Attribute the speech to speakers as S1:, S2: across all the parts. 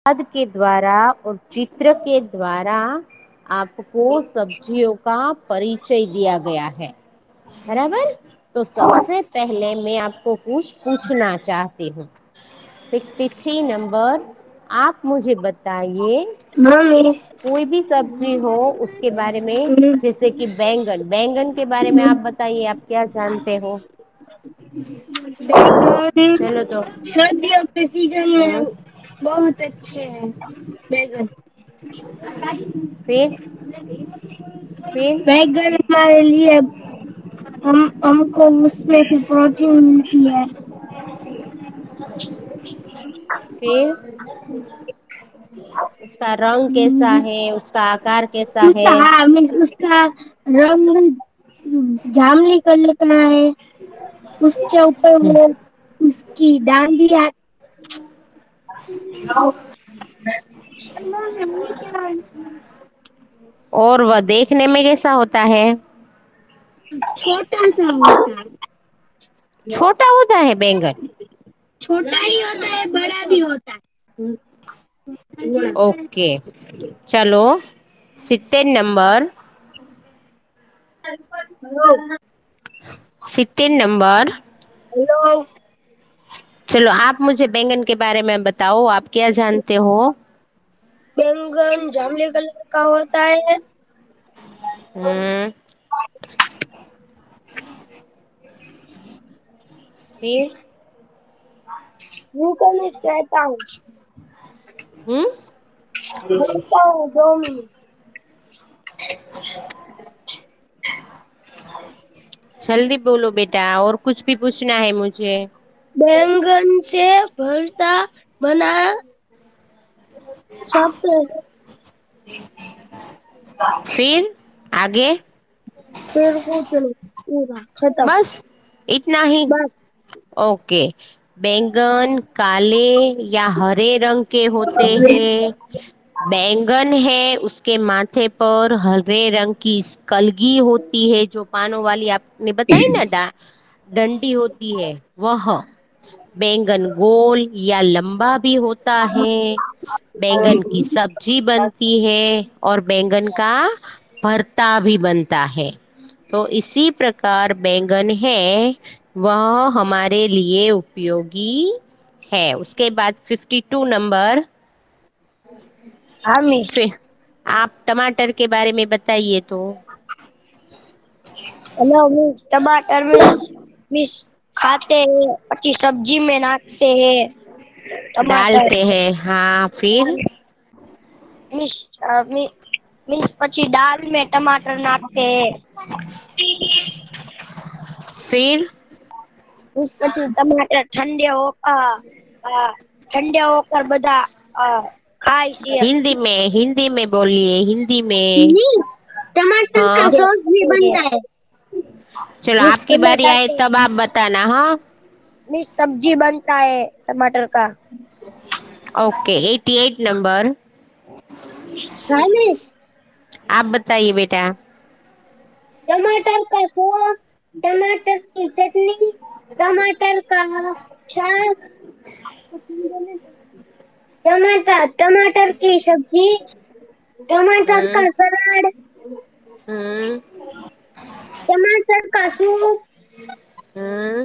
S1: के द्वारा और चित्र के द्वारा आपको सब्जियों का परिचय दिया गया है, बराबर। तो सबसे पहले मैं आपको कुछ पूछना चाहती हूँ। 63 नंबर, आप मुझे बताइए,
S2: मम्मी।
S1: कोई भी सब्जी हो उसके बारे में, जैसे कि बैंगन, बैंगन के बारे में आप बताइए, आप क्या जानते हो।
S2: बैगन
S1: चलो तो।
S2: सर्दियों के सीजन
S1: हम्म।
S2: में बहुत अच्छे हैं। बैगन
S1: फिर फिर
S2: बैगन हमारे लिए हमको उसमें से प्रोटीन मिलती है।
S1: फिर उसका रंग कैसा है, उसका आकार कैसा है।
S2: उसका हाँ उसका रंग जामुनी कलर का है। उसके ऊपर वो उसकी डांडिया।
S1: और वह देखने में कैसा होता है।
S2: छोटा सा होता है।
S1: छोटा होता है बैंगन।
S2: छोटा ही होता है, बड़ा भी होता है।
S1: ओके, चलो। 70 नंबर, 70 नंबर।
S2: हेलो।
S1: चलो, आप मुझे बैंगन के बारे में बताओ, आप क्या जानते हो।
S2: बैंगन जामुनी कलर का होता है।
S1: हम्म। फिर
S2: वो करने कहता हूँ।
S1: हम्म।
S2: बोलता हूँ 2 मिनट।
S1: जल्दी बोलो बेटा, और कुछ भी पूछना है मुझे।
S2: बैंगन से भरता बना सकते हैं।
S1: फिर आगे।
S2: फिर पूछ लो, पूरा खत्म।
S1: बस इतना ही।
S2: बस।
S1: ओके। बैंगन काले या हरे रंग के होते हैं। बैंगन है, उसके माथे पर हरे रंग की कलगी होती है, जो पानों वाली आपने बताई ना, डंडी होती है वह। बैंगन गोल या लंबा भी होता है। बैंगन की सब्जी बनती है और बैंगन का भरता भी बनता है। तो इसी प्रकार बैंगन है वह हमारे लिए उपयोगी है। उसके बाद 52 नंबर।
S2: हाँ मिस।
S1: फिर आप टमाटर के बारे में बताइए तो।
S2: हेलो मिस, टमाटर मिस। मिस खाते हैं, अच्छी सब्जी में नाखते हैं टमाटर।
S1: डालते हैं, हाँ। फिर
S2: मिस मिस પછી दाल में टमाटर नाखते हैं।
S1: फिर
S2: मिस પછી टमाटर ठंडे होकर બધા खाय છે।
S1: हिंदी में बोलिए, हिंदी में।
S2: मिस टमाटर का
S1: हाँ।
S2: सॉस भी बनता है।
S1: चलो,
S2: मिस
S1: आपकी बारी
S2: टमाटर
S1: आए
S2: का
S1: तब आप बताना, हाँ।
S2: मिस सब्जी बनता है टमाटर का।
S1: Okay, 88 number.
S2: हाँ मिस।
S1: आप बताइए बेटा।
S2: टमाटर का सॉस, टमाटर की चटनी, टमाटर का साग, टमाटर की सब्जी, टमाटर
S1: हम्म।
S2: का सलाद,
S1: हम्म।
S2: टमाटर का सूप।
S1: हम्म।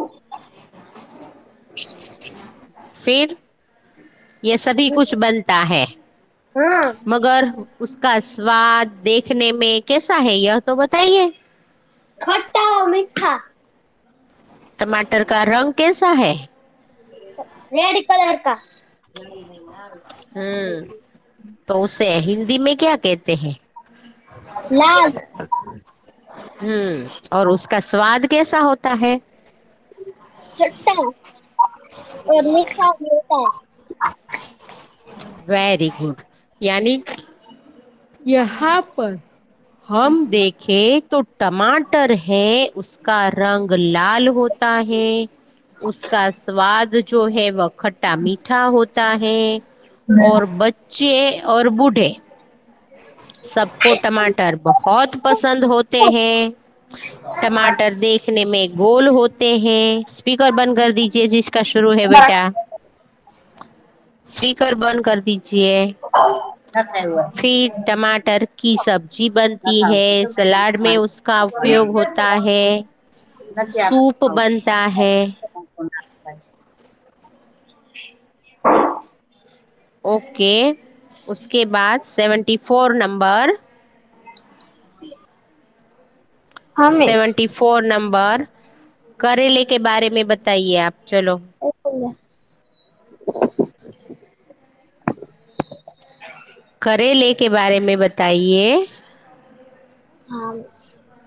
S1: फिर ये सभी कुछ बनता है,
S2: हाँ।
S1: मगर उसका स्वाद देखने में कैसा है यह तो बताइए।
S2: खट्टा और मीठा।
S1: टमाटर का रंग कैसा है।
S2: रेड कलर का।
S1: हम्म। तो उसे हिंदी में क्या कहते हैं।
S2: लाल।
S1: और उसका स्वाद कैसा होता है।
S2: खट्टा और मीठा भी होता है।
S1: Very good. यानी यहाँ पर हम देखें तो टमाटर है, उसका रंग लाल होता है, उसका स्वाद जो है वह खट्टा मीठा होता है। और बच्चे और बूढ़े सबको टमाटर बहुत पसंद होते हैं। टमाटर देखने में गोल होते हैं। स्पीकर बंद कर दीजिए जिसका शुरू है बेटा। स्पीकर बंद कर दीजिए।
S2: रखा हुआ है।
S1: फिर टमाटर की सब्जी बनती है, सलाद में उसका उपयोग होता है,
S2: નથી
S1: सूप
S2: આપતો
S1: बनता है। ओके, उसके बाद 74 नंबर।
S2: हमेश
S1: 74 नंबर, करेले के बारे में बताइए आप, चलो। करेले के बारे में बताइए।
S2: हमेश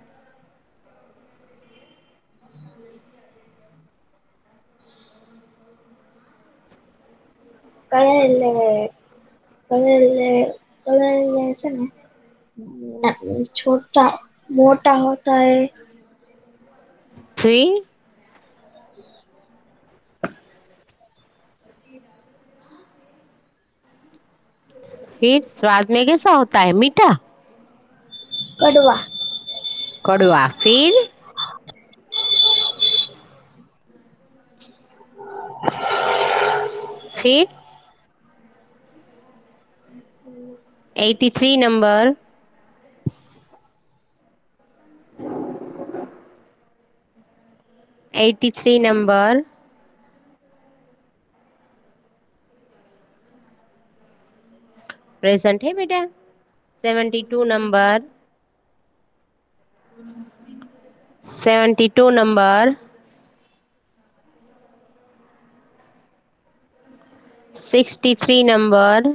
S2: करेले करेले करेले से छोटा मोटा होता है।
S1: फिर फिर स्वाद में कैसा होता है? मीठा,
S2: कड़वा
S1: कड़वा। फिर फिर 83 नंबर। 83 नंबर, प्रेजेंट है बेटा। 72 नंबर। 72 नंबर। 63 नंबर।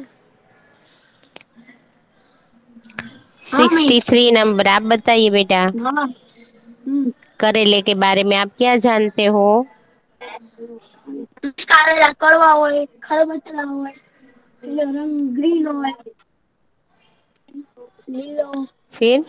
S1: सिक्सटी
S2: हमेश
S1: थ्री नंबर, आप बताइए बेटा।
S2: हाँ
S1: करेले के बारे में आप क्या जानते हो?
S2: કારેલા કડવા હોય ખરબચડા હોય એનો રંગ ગ્રીન હોય લીલો
S1: फिर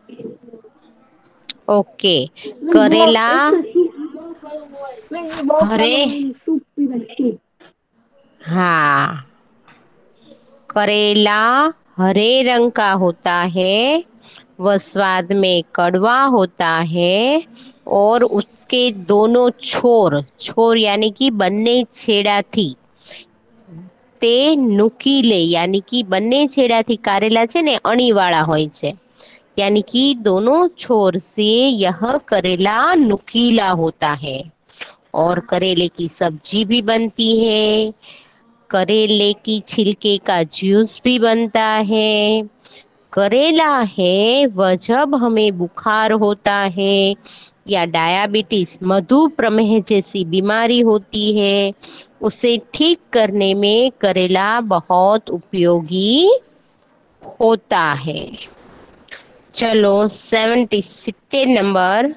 S1: ओके,
S2: मीन्स बहुत
S1: करेला
S2: इसमें सूप बहुत कड़वा હોય मीन्स ये बहुत
S1: हरे,
S2: कड़वा હોય सूप पीवा सूप
S1: हाँ, करेला हरे रंग का होता है, वह स्वाद में कड़वा होता है, और उसके दोनों छोर, छोर यानी कि બંને છેડાથી તે નુકીલે, यानी कि બંને છેડાથી કારેલા છે ને અણીવાળા હોય છે, यानी कि दोनों छोर से यह करेला नुकीला होता है। और करेले की सब्जी भी बनती है, करेले की छिलके का जूस भी बनता है। करेला है वह जब हमें बुखार होता है या डायबिटीज, मधुप्रमेह जैसी बीमारी होती है, उसे ठीक करने में करेला बहुत उपयोगी होता है। चलो 70 नंबर।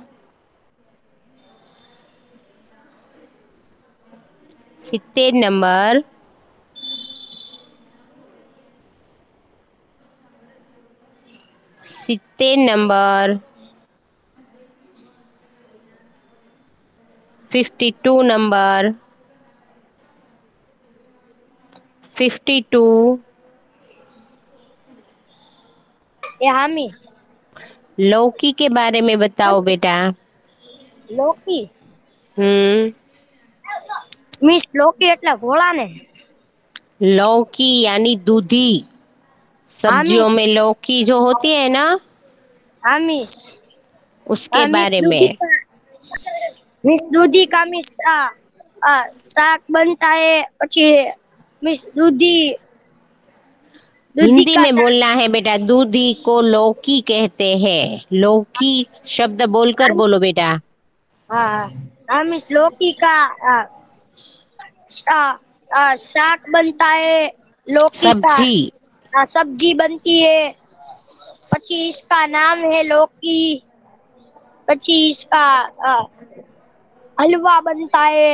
S1: 70 नंबर। 70 नंबर। 52 नंबर। 52।
S2: એ હામીશ
S1: लौकी के बारे में बताओ बेटा।
S2: લોકી
S1: हम्म।
S2: મીન્સ લોકી એટલે ઘોળા ને
S1: लौकी यानी दूधी,
S2: હામીશ
S1: सब्जियों में लौकी जो होती है ना,
S2: હામીશ
S1: उसके
S2: મીન્સ
S1: बारे
S2: દૂધી
S1: में।
S2: मीन्स दूधी का मीन्स શાક બનતા है પછી मीन्स दूधी दूधी
S1: हिंदी
S2: का
S1: में
S2: शाक
S1: बोलना है बेटा, दूधी को लौकी कहते हैं। लौकी शब्द बोलकर बोलो बेटा।
S2: हाँ हाँ मीन्स लौकी का शाक बनता है लौकी का
S1: सब्जी।
S2: सब्जी बनती है પછી इसका नाम है लौकी પછી इसका हलवा बनता है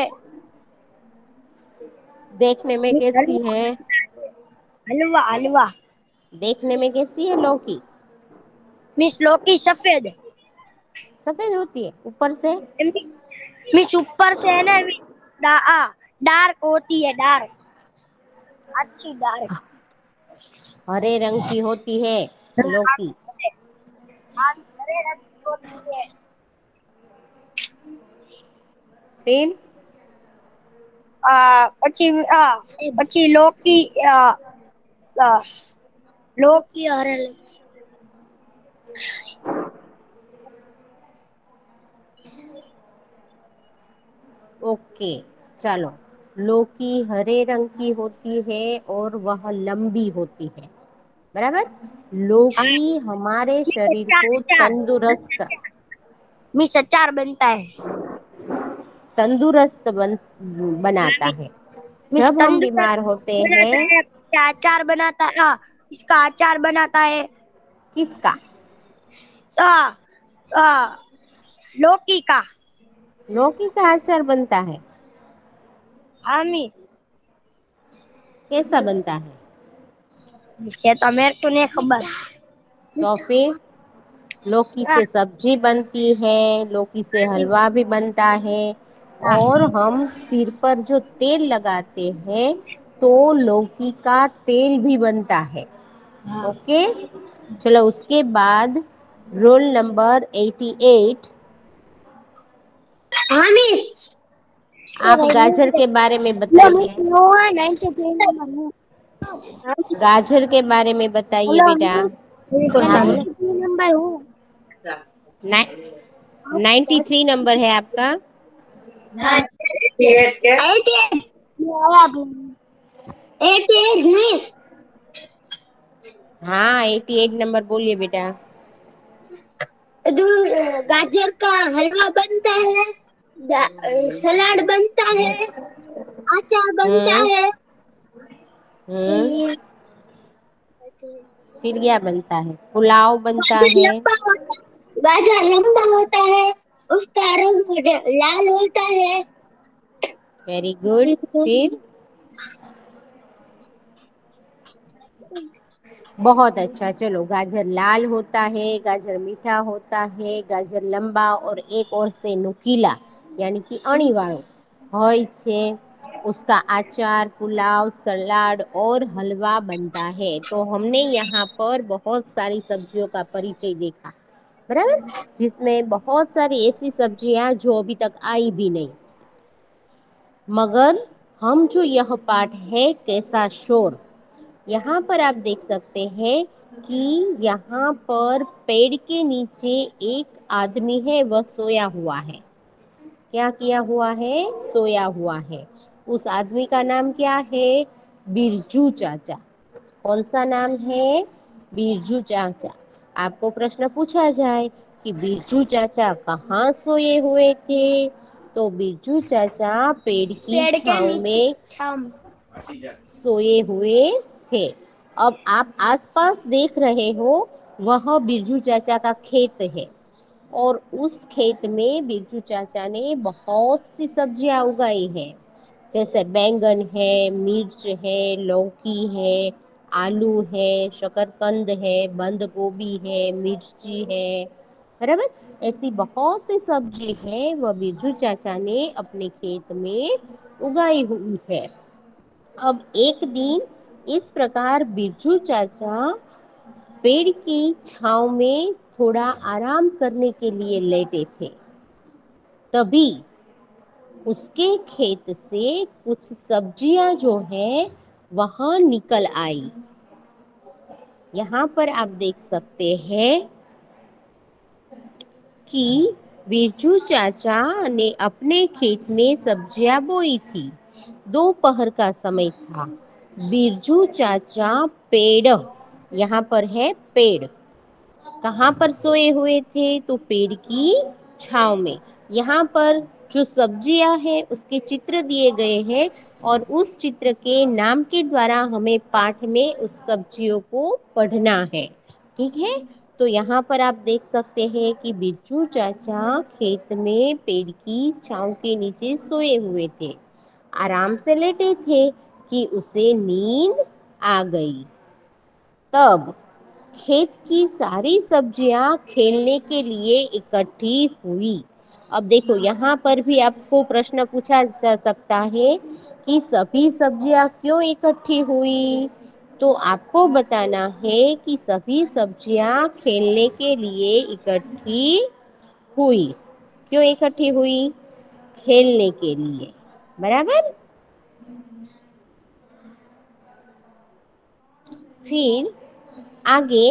S1: देखने में कैसी
S2: हलवा
S1: है?
S2: हलवा हलवा
S1: देखने में कैसी है लौकी?
S2: मीन्स लौकी सफेद
S1: सफेद होती है ऊपर से।
S2: मीन्स ऊपर से है ना डार्क होती है डार्क अच्छी डार्क
S1: हरे रंग की होती है लौकी।
S2: हरे रंग की होती है
S1: फिर
S2: પછી પછી લોકી લોકી હરે
S1: ओके, चलो। लौकी हरे रंग की होती है और वह लंबी होती है, बराबर। लौकी हमारे शरीर
S2: अचार
S1: को
S2: अचार
S1: तंदुरुस्त
S2: मिस अचार बनता है।
S1: तंदुरुस्त बनाता
S2: हाँ,
S1: है।
S2: मिस
S1: जब हम बीमार
S2: तंदुरुस्त
S1: होते
S2: बनाता
S1: हैं।
S2: है। क्या अचार बनाता है? इसका अचार बनाता है।
S1: किसका?
S2: आ, आ, लौकी का।
S1: लौकी का अचार बनता है।
S2: हाँ मिस।
S1: कैसा बनता है?
S2: मिस ये तो मेरे को नहीं खबर।
S1: तो फिर लौकी
S2: हाँ,
S1: से सब्जी बनती है, लौकी से
S2: मिस।
S1: हलवा भी बनता है।
S2: हाँ,
S1: और हम सिर पर जो तेल लगाते हैं तो लौकी का तेल भी बनता है।
S2: हाँ।
S1: ओके, चलो। उसके बाद रोल नंबर 88।
S2: हाँ मिस। ये
S1: आप
S2: भाई
S1: गाजर के बारे में
S2: हेलो
S1: बताइए।
S2: मिस, नो 93 नंबर हूँ। हाँ मिस।
S1: गाजर के बारे में बताइए
S2: हेलो
S1: बेटा।
S2: मिस, मैं
S1: हाँ बोलो।
S2: 93 नंबर हूँ।
S1: 93 नंबर है आपका।
S2: 88 मिस।
S1: हाँ, 88 नंबर बोलिए बेटा।
S2: गाजर का हलवा बनता है, सलाद बनता है, अचार बनता
S1: हम्म।
S2: है।
S1: हम्म।
S2: ये
S1: फिर क्या बनता है? पुलाव बनता
S2: गाजर
S1: है।
S2: लंबा होता गाजर लंबा होता है, उसका रंग लाल होता है।
S1: Very good. फिर बहुत अच्छा। चलो, गाजर लाल होता है, गाजर मीठा होता है, गाजर लंबा और एक और से नुकीला यानी कि अणी वाળો હોય છે। उसका अचार, पुलाव, सलाद और हलवा बनता है। तो हमने यहाँ पर बहुत सारी सब्जियों का परिचय देखा, बराबर, जिसमें बहुत सारी ऐसी सब्जियां जो अभी तक आई भी नहीं। मगर हम जो यह पाठ है कैसा शोर, यहाँ पर आप देख सकते हैं कि यहाँ पर पेड़ के नीचे एक आदमी है, वह सोया हुआ है। क्या किया हुआ है? सोया हुआ है। उस आदमी का नाम क्या है? बिरजू चाचा। कौन सा नाम है? बिरजू चाचा। आपको प्रश्न पूछा जाए कि बिरजू चाचा कहाँ सोए हुए थे, तो बिरजू चाचा पेड़ की
S2: पेड़ के
S1: छांव
S2: नीचे
S1: में
S2: छाम।
S1: सोए हुए थे। अब आप आसपास देख रहे हो, वह बिरजू चाचा का खेत है। और उस खेत में बिरजू चाचा ने बहुत सी सब्जियां उगाई हैं। जैसे बैंगन है, मिर्च है, लौकी है, आलू है, शकरकंद है, बंद गोभी है, मिर्ची है, बराबर। ऐसी बहुत सी सब्जी है वह बिरजू चाचा ने अपने खेत में उगाई हुई है। अब एक दिन इस प्रकार बिरजू चाचा पेड़ की छांव में थोड़ा आराम करने के लिए लेटे थे। तभी उसके खेत से कुछ सब्जियां जो है वहां निकल आई। यहाँ पर आप देख सकते हैं कि बिरजू चाचा ने अपने खेत में सब्जियां बोई थी। दोपहर का समय था। बिरजू चाचा पेड़, यहाँ पर है पेड़, कहाँ पर सोए हुए थे? तो पेड़ की छांव में। यहाँ पर जो सब्जियां हैं उसके चित्र दिए गए हैं और उस चित्र के नाम के द्वारा हमें पाठ में उस सब्जियों को पढ़ना है। ठीक है, तो यहाँ पर आप देख सकते हैं कि बिरजू चाचा खेत में पेड़ की छांव के नीचे सोए हुए थे, आराम से लेटे थे कि उसे नींद आ गई। तब खेत की सारी सब्जियां खेलने के लिए इकट्ठी हुई। अब देखो, यहाँ पर भी आपको प्रश्न पूछा जा सकता है कि सभी सब्जियां क्यों इकट्ठी हुई। तो आपको बताना है कि सभी सब्जियां खेलने के लिए इकट्ठी हुई। क्यों इकट्ठी हुई? खेलने के लिए, बराबर। फिर आगे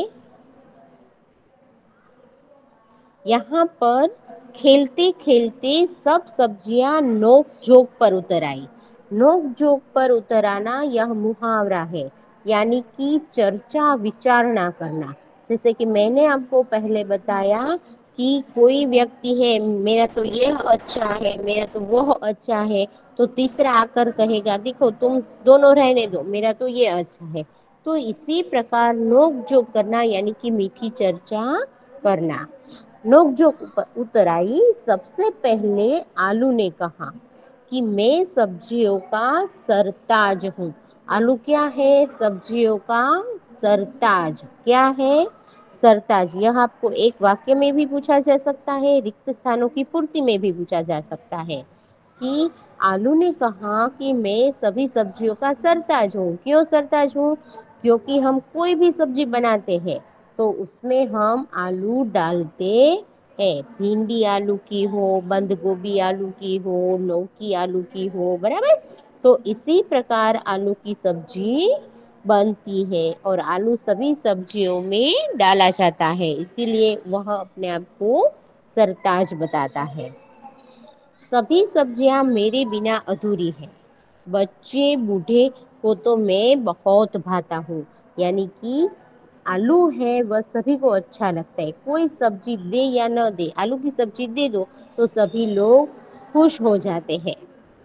S1: यहाँ पर खेलते खेलते सब सब्जियां नोक झोंक पर उतर आई। नोक झोंक पर उतर आना यह मुहावरा है, यानी कि चर्चा विचारणा करना। जैसे कि मैंने आपको पहले बताया कि कोई व्यक्ति है, मेरा तो यह अच्छा है, मेरा तो वह अच्छा है, तो तीसरा आकर कहेगा देखो तुम दोनों रहने दो, मेरा तो ये अच्छा है। तो इसी प्रकार नोक झोंक करना यानी कि मीठी चर्चा करना। नोकझोंक उतर आई। सबसे पहले आलू ने कहा कि मैं सब्जियों का सरताज हूँ। आलू क्या है? सब्जियों का सरताज। क्या है? सरताज। यह आपको एक वाक्य में भी पूछा जा सकता है, रिक्त स्थानों की पूर्ति में भी पूछा जा सकता है कि आलू ने कहा कि मैं सभी सब्जियों का सरताज हूँ। क्यों सरताज हूँ? क्योंकि हम कोई भी सब्जी बनाते हैं तो उसमें हम आलू डालते हैं। भिंडी आलू की हो, बंद गोभी आलू की हो, लौकी आलू की हो, बराबर। तो इसी प्रकार आलू की सब्जी बनती है और आलू सभी सब्जियों में डाला जाता है, इसीलिए वह अपने आप को सरताज बताता है। सभी सब्जियां मेरे बिना अधूरी हैं। बच्चे बूढ़े को तो मैं बहुत भाता हूँ। यानी कि आलू है वह सभी को अच्छा लगता है। कोई सब्जी दे या न दे, आलू की सब्जी दे दो तो सभी लोग खुश हो जाते हैं,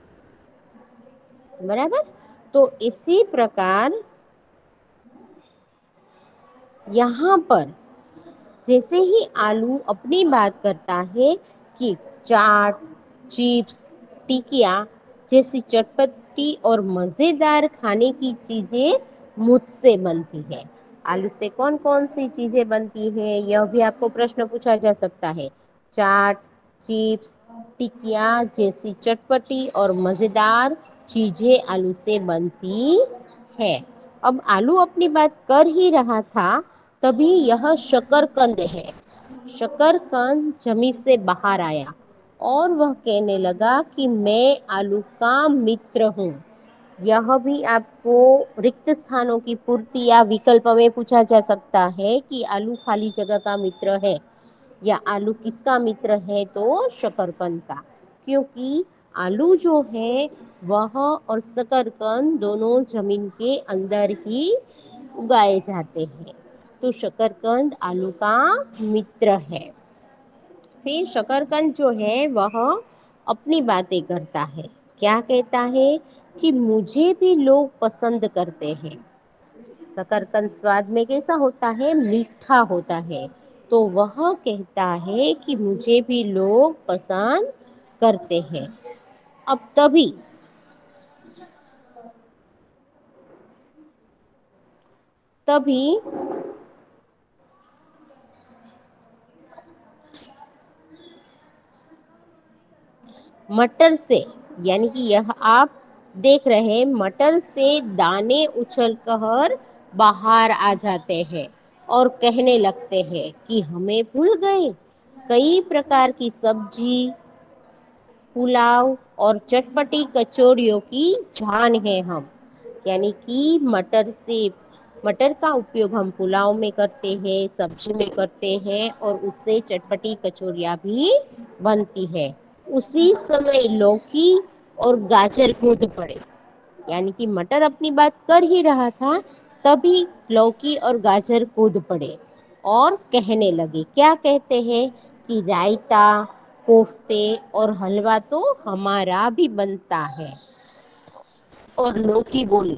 S1: बराबर। तो इसी प्रकार यहाँ पर जैसे ही आलू अपनी बात करता है कि चाट, चिप्स, टिकिया जैसी चटपटी और मजेदार खाने की चीजें मुझसे बनती है। आलू से कौन कौन सी चीजें बनती है यह भी आपको प्रश्न पूछा जा सकता है। चाट, चिप्स, टिकिया जैसी चटपटी और मजेदार चीजें आलू से बनती है। अब आलू अपनी बात कर ही रहा था, तभी यह शकरकंद है। शकरकंद जमीन से बाहर आया और वह कहने लगा कि मैं आलू का मित्र हूँ। यह भी आपको रिक्त स्थानों की पूर्ति या विकल्प में पूछा जा सकता है कि आलू खाली जगह का मित्र है या आलू किसका मित्र है, तो शकरकंद का। क्योंकि आलू जो है वह और शकरकंद दोनों जमीन के अंदर ही उगाए जाते हैं, तो शकरकंद आलू का मित्र है। फिर शकरकंद जो है वह अपनी बातें करता है। क्या कहता है? कि मुझे भी लोग पसंद करते हैं। शकरकंद स्वाद में कैसा होता है? मीठा होता है। तो वह कहता है कि मुझे भी लोग पसंद करते हैं। अब तभी मटर से, यानी कि यह आप देख रहे हैं, मटर से दाने उछल कर बाहर आ जाते हैं और कहने लगते हैं कि हमें भूल गए। कई प्रकार की सब्जी, पुलाव और चटपटी कचौड़ियों की जान है हम। यानी कि मटर का उपयोग हम पुलाव में करते हैं, सब्जी में करते हैं और उससे चटपटी कचौरियाँ भी बनती है। उसी समय लौकी और गाजर कूद पड़े। यानी कि मटर अपनी बात कर ही रहा था, तभी लौकी और गाजर कूद पड़े और कहने लगे। क्या कहते हैं? कि रायता, कोफ्ते और हलवा तो हमारा भी बनता है। और लौकी बोली।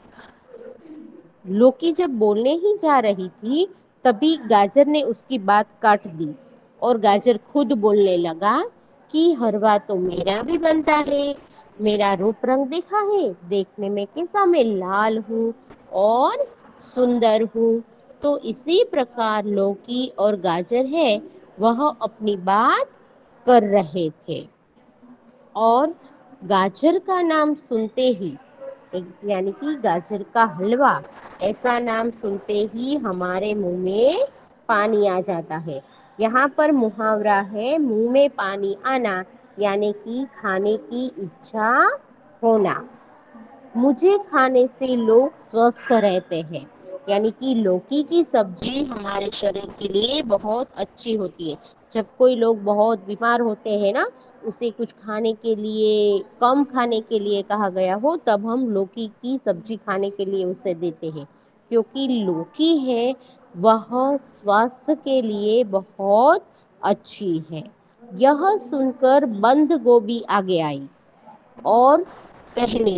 S1: लौकी जब बोलने ही जा रही थी, तभी गाजर ने उसकी बात काट दी और गाजर खुद बोलने लगा कि हलवा तो मेरा भी बनता है। मेरा रूप रंग देखा है, देखने में कैसा मैं लाल हूँ और सुंदर हूँ। तो इसी प्रकार लौकी और गाजर है वह अपनी बात कर रहे थे और गाजर का नाम सुनते ही, यानी कि गाजर का हलवा, ऐसा नाम सुनते ही हमारे मुंह में पानी आ जाता है। यहाँ पर मुहावरा है मुंह में पानी आना, यानी कि खाने की इच्छा होना। मुझे खाने से लोग स्वस्थ रहते हैं। यानी कि लौकी की सब्जी हमारे शरीर के लिए बहुत अच्छी होती है। जब कोई लोग बहुत बीमार होते हैं ना, उसे कुछ खाने के लिए, कम खाने के लिए कहा गया हो, तब हम लौकी की सब्जी खाने के लिए उसे देते हैं, क्योंकि लौकी है वह स्वास्थ्य के लिए बहुत अच्छी है। यह सुनकर बंद गोभी आगे आई और कहने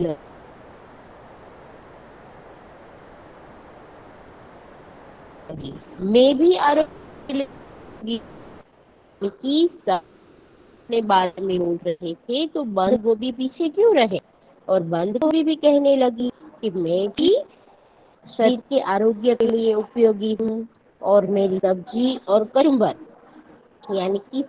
S1: लगी, मैं भी आरोग्य लगी कि अपने बारे में बोल रहे थे तो बंद गोभी पीछे क्यों रहे। और बंद गोभी भी कहने लगी कि मैं भी शरीर के आरोग्य के लिए उपयोगी हूँ, और मेरी सब्जी और कचुम्बर, यानी कि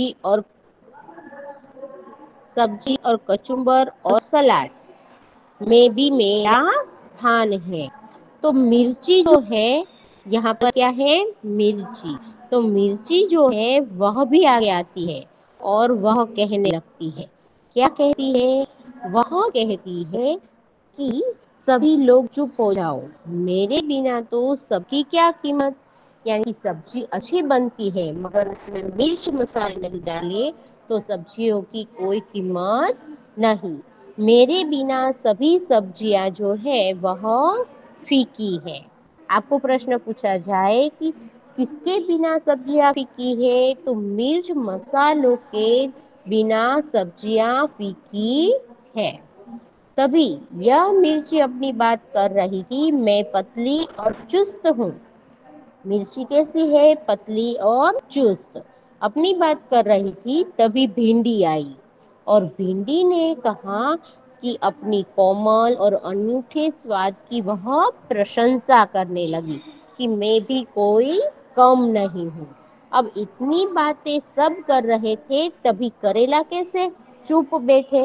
S1: सब्जी और कचुम्बर और सलाद में भी मेरा स्थान है। तो मिर्ची जो है, यहाँ पर क्या है, मिर्ची। तो मिर्ची जो है वह भी आगे आती है और वह कहने लगती है, क्या कहती है, वह कहती है कि सभी लोग चुप हो जाओ, मेरे बिना तो सबकी क्या कीमत। यानी कि सब्जी अच्छी बनती है मगर उसमें मिर्च मसाले नहीं डाले तो सब्जियों की कोई कीमत नहीं। मेरे बिना सभी सब्जियां जो है वह फीकी है। आपको प्रश्न पूछा जाए कि किसके बिना सब्जियां फीकी है, तो मिर्च मसालों के बिना सब्जियां फीकी है। तभी यह मिर्ची अपनी बात कर रही थी, मैं पतली और चुस्त हूँ। मिर्ची कैसी है, पतली और चुस्त। अपनी बात कर रही थी, तभी भिंडी आई और भिंडी ने कहा कि अपनी कोमल और अनूठे स्वाद की वह प्रशंसा करने लगी कि मैं भी कोई कम नहीं हूँ। अब इतनी बातें सब कर रहे थे, तभी करेला कैसे चुप बैठे।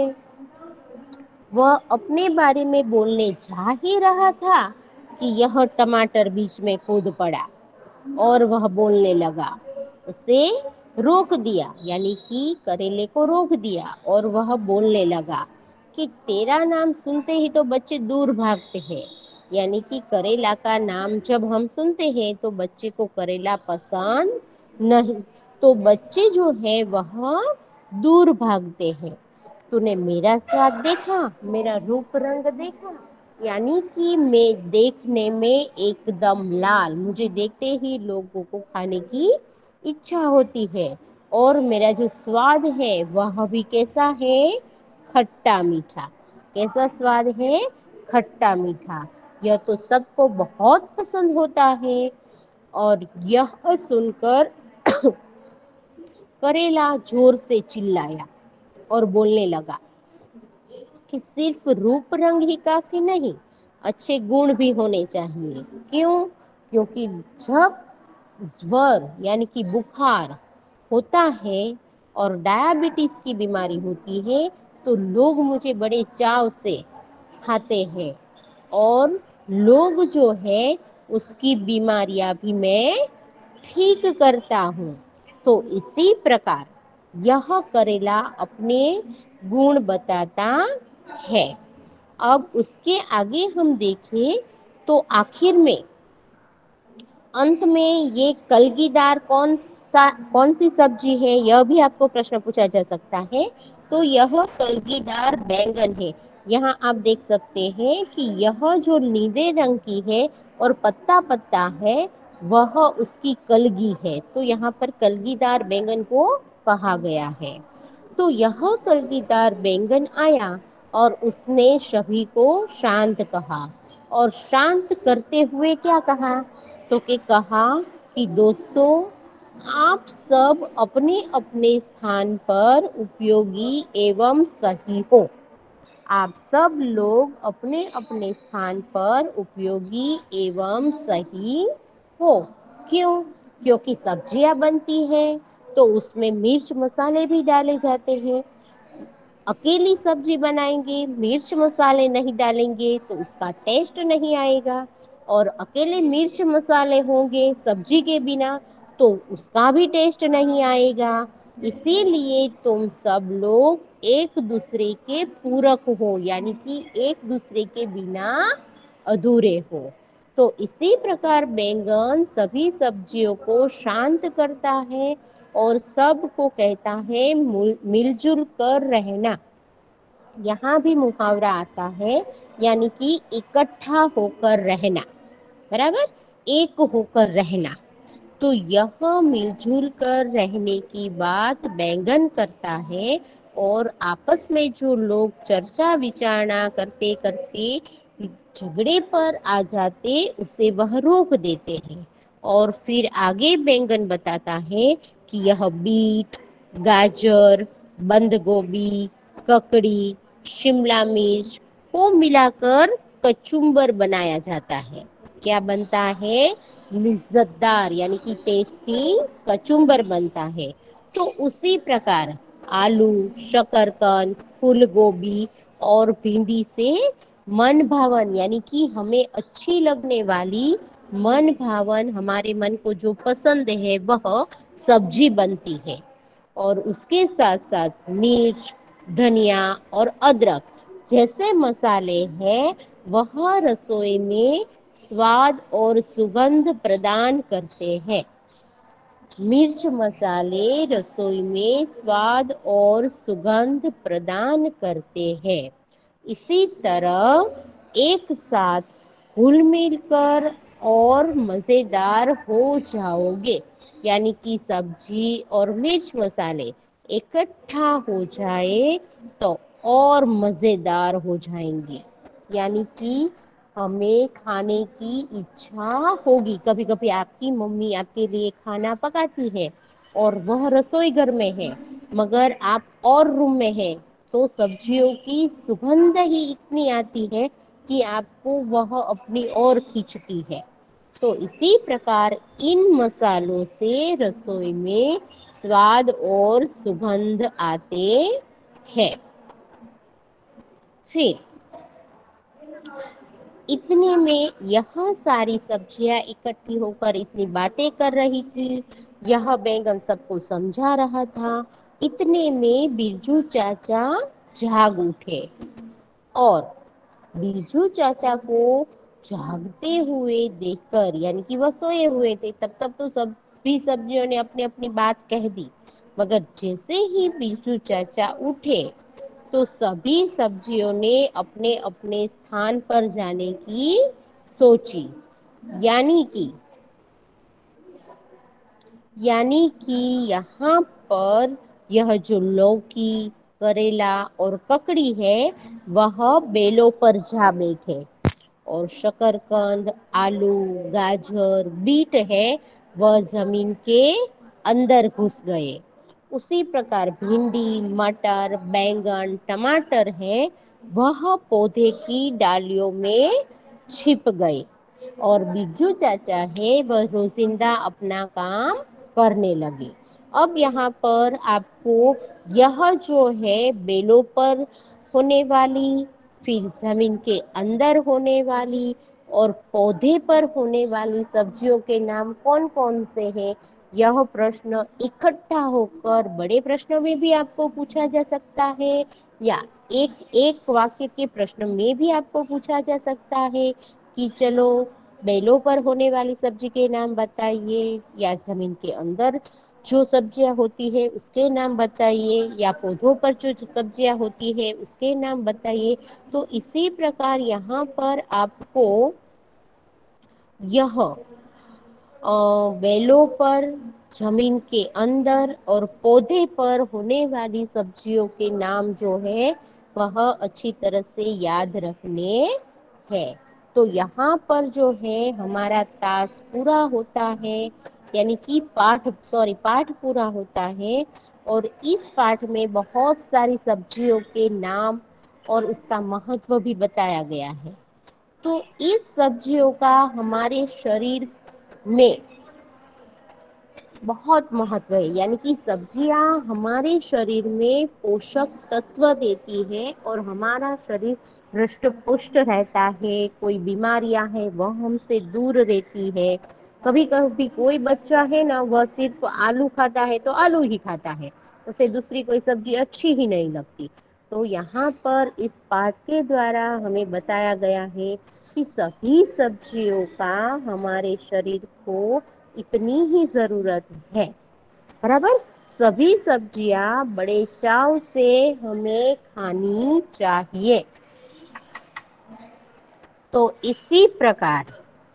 S1: वह अपने बारे में बोलने जा ही रहा था कि यह टमाटर बीच में कूद पड़ा और वह बोलने लगा। उसे रोक दिया, यानी कि करेले को रोक दिया, और वह बोलने लगा कि तेरा नाम सुनते ही तो बच्चे दूर भागते हैं। यानी कि करेला का नाम जब हम सुनते हैं तो बच्चे को करेला पसंद नहीं, तो बच्चे जो है वह दूर भागते हैं। तूने मेरा स्वाद देखा, मेरा रूप रंग देखा, यानी कि मैं देखने में एकदम लाल, मुझे देखते ही लोगों को खाने की इच्छा होती है। और मेरा जो स्वाद है वह भी कैसा है, खट्टा मीठा। कैसा स्वाद है, खट्टा मीठा। यह तो सबको बहुत पसंद होता है। और यह सुनकर करेला जोर से चिल्लाया और बोलने लगा कि सिर्फ रूप रंग ही काफी नहीं, अच्छे गुण भी होने चाहिए। क्यों? क्योंकि जब ज्वर यानी कि बुखार होता है और डायबिटीज की बीमारी होती है तो लोग मुझे बड़े चाव से खाते हैं, और लोग जो है उसकी बीमारियां भी मैं ठीक करता हूँ। तो इसी प्रकार यह करेला अपने गुण बताता है। अब उसके आगे हम देखें तो आखिर में अंत में ये कलगीदार कौन सी सब्जी है, यह भी आपको प्रश्न पूछा जा सकता है। तो यह कलगीदार बैंगन है। यहाँ आप देख सकते हैं कि यह जो नीले रंग की है और पत्ता पत्ता है वह उसकी कलगी है, तो यहाँ पर कलगीदार बैंगन को कहा गया है। तो यह कलगीदार बैंगन आया और उसने सभी को शांत कहा, और शांत करते हुए क्या कहा, तो के कहा कि दोस्तों, आप सब अपने अपने स्थान पर उपयोगी एवं सही हो। आप सब लोग अपने अपने स्थान पर उपयोगी एवं सही हो। क्यों? क्योंकि सब्जियां बनती हैं तो उसमें मिर्च मसाले भी डाले जाते हैं। अकेली सब्जी बनाएंगे, मिर्च मसाले नहीं डालेंगे तो उसका टेस्ट नहीं आएगा, और अकेले मिर्च मसाले होंगे सब्जी के बिना तो उसका भी टेस्ट नहीं आएगा। इसीलिए तुम सब लोग एक दूसरे के पूरक हो, यानी कि एक दूसरे के बिना अधूरे हो। तो इसी प्रकार बैंगन सभी सब्जियों को शांत करता है और सबको कहता है मिलजुल कर रहना। यहाँ भी मुहावरा आता है, यानी कि इकट्ठा होकर रहना, बराबर, एक होकर रहना। तो यह मिलजुल कर रहने की बात बैंगन करता है, और आपस में जो लोग चर्चा विचारणा करते करते झगड़े पर आ जाते उसे वह रोक देते हैं। और फिर आगे बैंगन बताता है कि यह बीट, गाजर, बंद गोभी, ककड़ी, शिमला मिर्च को मिलाकर कचुम्बर बनाया जाता है। क्या बनता है? लिज्जतदार यानी कि टेस्टी कचुम्बर बनता है। तो उसी प्रकार आलू, शकरकंद, फूल गोभी और भिंडी से मन भावन यानी कि हमें अच्छी लगने वाली, मन भावन, हमारे मन को जो पसंद है वह सब्जी बनती है। और उसके साथ साथ मिर्च, धनिया और अदरक जैसे मसाले हैं, वह रसोई में स्वाद और सुगंध प्रदान करते हैं। मिर्च मसाले रसोई में स्वाद और सुगंध प्रदान करते हैं। इसी तरह एक साथ घुल मिल कर और मजेदार हो जाओगे, यानी कि सब्जी और मिर्च मसाले इकट्ठा हो जाए तो और मजेदार हो जाएंगे। यानी कि हमें खाने की इच्छा होगी। कभी कभी आपकी मम्मी आपके लिए खाना पकाती है और वह रसोई घर में है, मगर आप और रूम में हैं, तो सब्जियों की सुगंध ही इतनी आती है कि आपको वह अपनी ओर खींचती है। तो इसी प्रकार इन मसालों से रसोई में स्वाद और सुगंध आते हैं। फिर इतने में यह सारी सब्जियां इकट्ठी होकर इतनी बातें कर रही थी। यह बैंगन सबको समझा रहा था। इतने में बिरजू चाचा जाग उठे, और बिरजू चाचा को जागते हुए देखकर, यानी कि वह सोए हुए थे तब तक तो सभी सब्जियों ने अपनी अपनी बात कह दी, मगर जैसे ही बिरजू चाचा उठे तो सभी सब्जियों ने अपने अपने स्थान पर जाने की सोची। यानी कि यानी कि यहाँ पर यह जो लौकी, करेला और ककड़ी है, वह बेलों पर जा बैठे, और शकरकंद, आलू, गाजर, बीट है, वह जमीन के अंदर घुस गए। उसी प्रकार भिंडी, मटर, बैंगन, टमाटर है, वह पौधे की डालियों में छिप गए। और बिरजू चाचा है, वह रोजिंदा अपना काम करने लगे। अब यहाँ पर आपको यह जो है बेलों पर होने वाली, फिर जमीन के अंदर होने वाली और पौधे पर होने वाली सब्जियों के नाम कौन कौन से हैं, यह प्रश्न इकट्ठा होकर बड़े प्रश्नों में भी आपको पूछा जा सकता है, या एक एक वाक्य के प्रश्न में भी आपको पूछा जा सकता है कि चलो बेलों पर होने वाली सब्जी के नाम बताइए, या जमीन के अंदर जो सब्जियां होती है उसके नाम बताइए, या पौधों पर जो सब्जियां होती है उसके नाम बताइए। तो इसी प्रकार यहाँ पर आपको यह बेलों पर, जमीन के अंदर और पौधे पर होने वाली सब्जियों के नाम जो है वह अच्छी तरह से याद रखने हैं। तो यहाँ पर जो है हमारा टास्क पूरा होता है, यानी कि पाठ पूरा होता है। और इस पाठ में बहुत सारी सब्जियों के नाम और उसका महत्व भी बताया गया है। तो इस सब्जियों का हमारे शरीर में बहुत महत्व है, यानी कि सब्जियां हमारे शरीर में पोषक तत्व देती है और हमारा शरीर हृष्ट पुष्ट रहता है। कोई बीमारियां हैं वह हमसे दूर रहती है। कभी कभी कोई बच्चा है ना, वह सिर्फ आलू खाता है तो आलू ही खाता है, उसे दूसरी कोई सब्जी अच्छी ही नहीं लगती। तो यहाँ पर इस पाठ के द्वारा हमें बताया गया है कि सभी सब्जियों का हमारे शरीर को इतनी ही जरूरत है, बराबर। सभी सब्जियां बड़े चाव से हमें खानी चाहिए। तो इसी प्रकार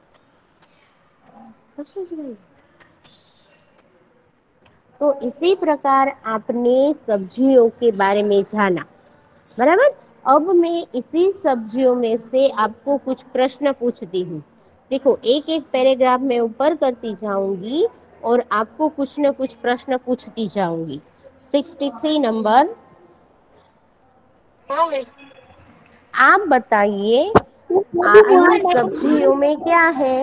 S1: आपने सब्जियों के बारे में जाना, बराबर। अब मैं इसी सब्जियों में से आपको कुछ प्रश्न पूछती हूँ। देखो, एक एक पैराग्राफ में ऊपर करती जाऊंगी और आपको कुछ न कुछ प्रश्न पूछती जाऊंगी। 63 नंबर, आप बताइए आलू सब्जियों में क्या है?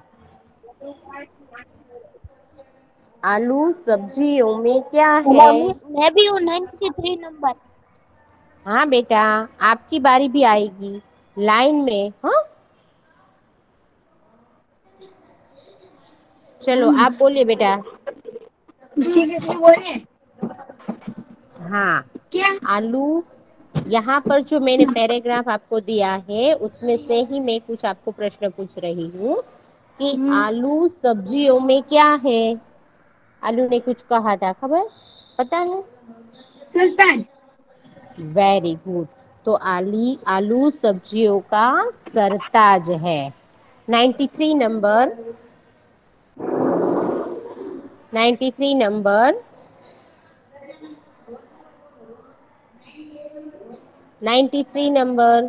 S1: आलू सब्जियों में क्या है?
S2: मैं भी हूँ 93 नंबर।
S1: हाँ बेटा, आपकी बारी भी आएगी, लाइन में। हाँ, चलो आप बोलिए बेटा।
S2: ठीक है बोलिए।
S1: हाँ, क्या आलू, यहाँ पर जो मैंने पैराग्राफ आपको दिया है उसमें से ही मैं कुछ आपको प्रश्न पूछ रही हूँ कि आलू सब्जियों में क्या है। आलू ने कुछ कहा था, खबर पता है?
S2: सरताज।
S1: Very good. तो आलू सब्जियों का सरताज है। 93 number, 93 number, 93 number,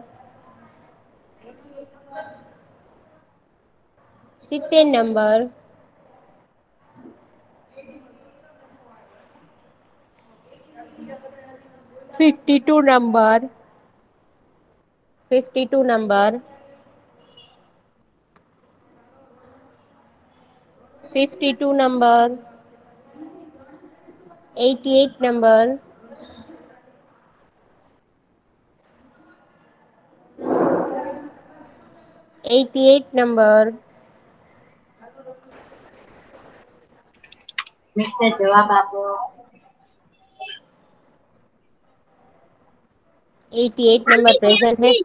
S1: 70 number, 52 number, 52 number, 52 number, 88 number, 88 number,
S2: mister जवाब आपो।
S1: 88 नंबर प्रेजेंट है।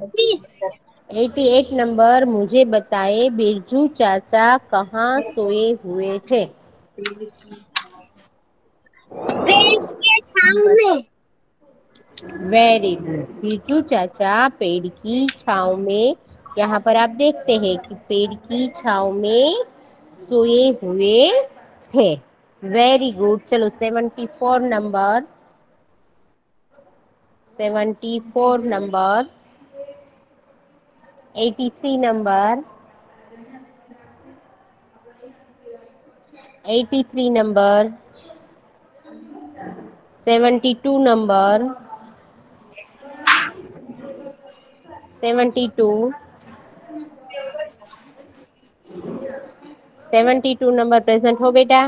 S1: 88 नंबर, मुझे बताए बिरजू चाचा कहाँ सोए हुए थे?
S2: पेड़ के छांव में।
S1: वेरी गुड, बिरजू चाचा पेड़ की छाव में, यहाँ पर आप देखते हैं कि पेड़ की छाव में सोए हुए थे। Very good. चलो 74 number, 74 number, 83 number, 83 number, 72 number, 72, 72 number present हो बेटा?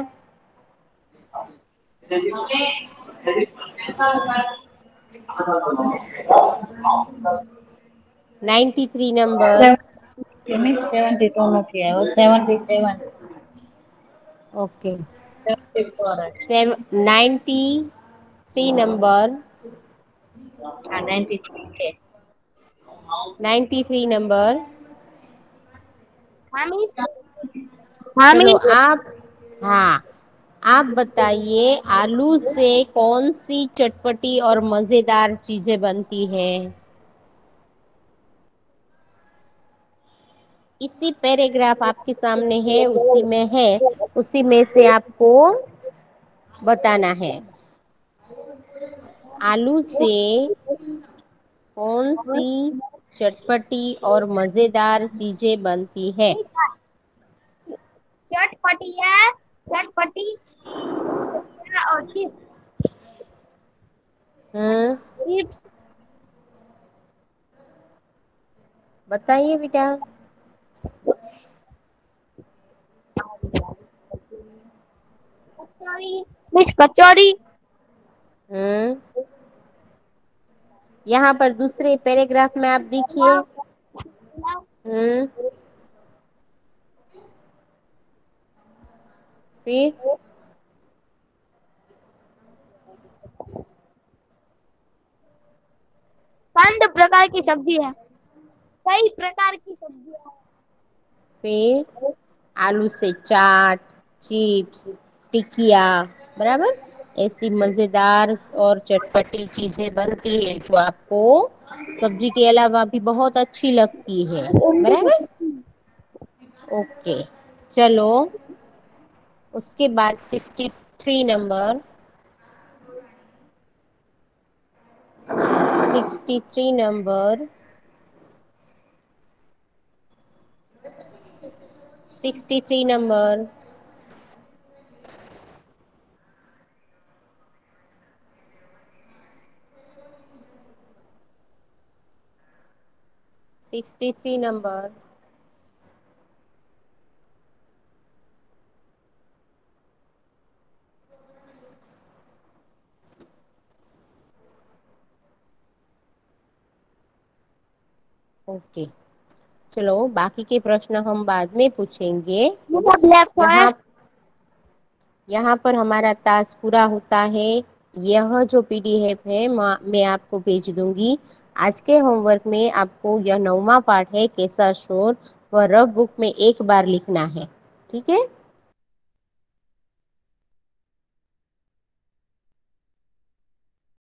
S1: 93 नंबर,
S2: 72 નથી આવ્યો 77
S1: ओके।
S2: 74
S1: 93 नंबर,
S2: આ 93 છે
S1: 93 नंबर।
S2: हाँ मिस। हाँ
S1: चलो
S2: मिस।
S1: आप, हाँ, आप बताइए आलू से कौन सी चटपटी और मजेदार चीजें बनती है? इसी पैराग्राफ आपके सामने है, उसी में है, उसी में से आपको बताना है। आलू से कौन सी चटपटी और मजेदार चीजें बनती है?
S2: चटपटिया चटपटी और
S1: हम्म,
S2: चिप्स।
S1: बताइए बेटा।
S2: कचौड़ी मिस कचौड़ी।
S1: हम्म, यहाँ पर दूसरे पैराग्राफ में आप देखिए। हम्म, फिर
S2: प्रकार की सब्जी है। कई प्रकार की सब्जियां
S1: फिर
S2: हैं।
S1: आलू से चाट, चिप्स, टिकिया, बराबर, ऐसी मजेदार और चटपटी चीजें बनती है जो आपको सब्जी के अलावा भी बहुत अच्छी लगती है, बराबर। ओके, चलो, उसके बाद 63 number, 63 number, 63 number, 63 number. Okay, चलो बाकी के प्रश्न हम बाद में पूछेंगे।
S2: मेरा ब्लैक है।
S1: यहाँ यहाँ पर हमारा टास्क पूरा होता है। यह जो पीडीएफ है मैं आपको भेज दूंगी। आज के होमवर्क में आपको यह 9वां पाठ है कैसा शोर, वह रफ बुक में एक बार लिखना है। ठीक है।